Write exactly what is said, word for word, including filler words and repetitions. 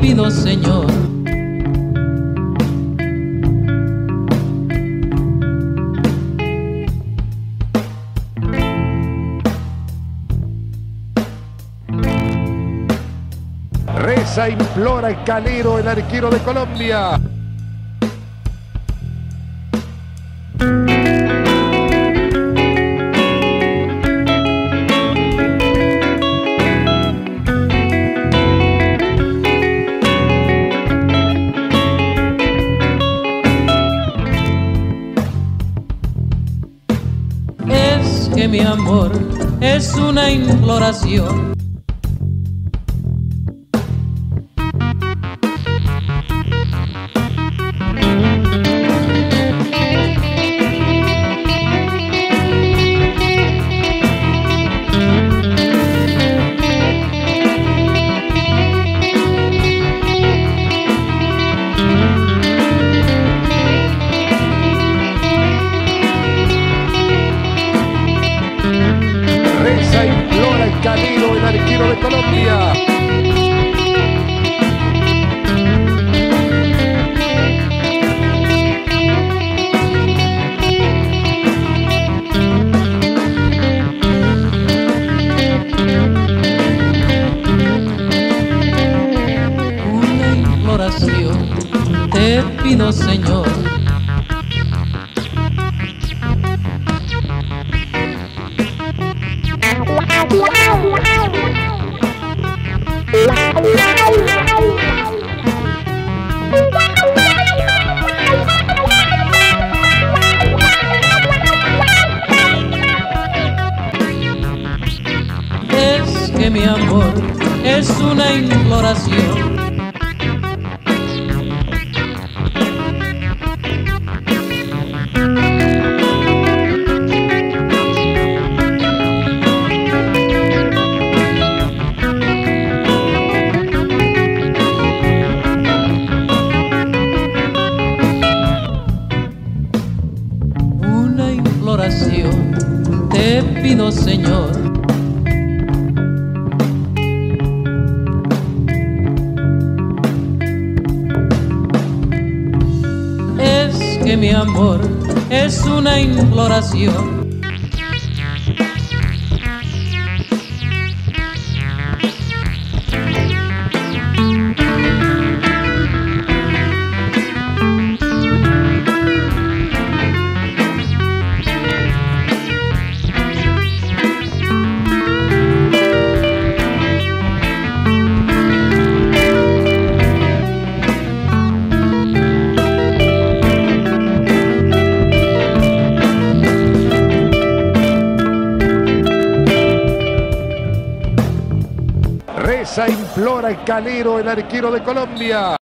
pido, Señor. Reza, implora el calero, el arquero de Colombia. Es que mi amor es una imploración. Reza, implora el calero, el arquero de Colombia. Una imploración te pido, Señor. Es que mi amor es una imploración. Una imploración te pido, Señor. Es que mi amor es una imploración. Reza, implora el calero, el arquero de Colombia.